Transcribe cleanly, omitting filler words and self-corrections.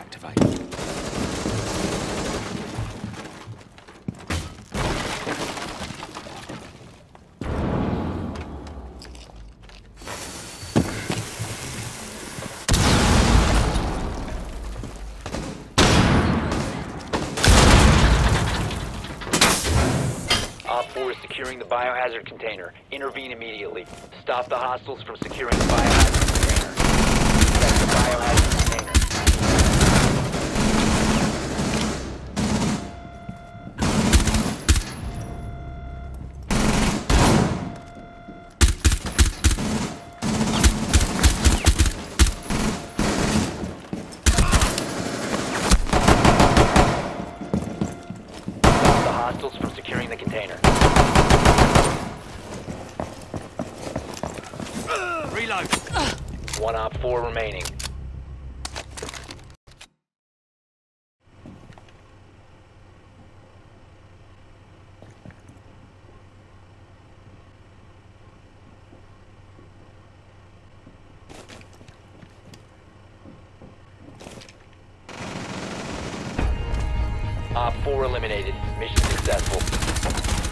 activate. Op 4 is securing the biohazard container. Intervene immediately. Stop the hostiles from securing the biohazard container. Protect the biohazard container. Stop the hostiles from securing the container. Reload! One Op 4 remaining. Op 4 eliminated. Mission successful.